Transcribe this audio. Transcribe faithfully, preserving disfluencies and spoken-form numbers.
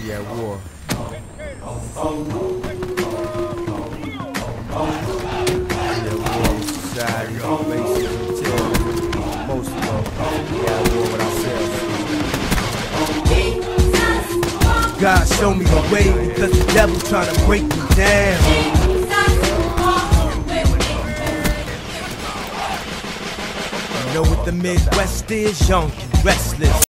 We at war. We at war with society, racism, terrorism. Most of all, we at war with ourselves. God show me the way, because the devil trying to break me down. You know what the Midwest is? Young and restless.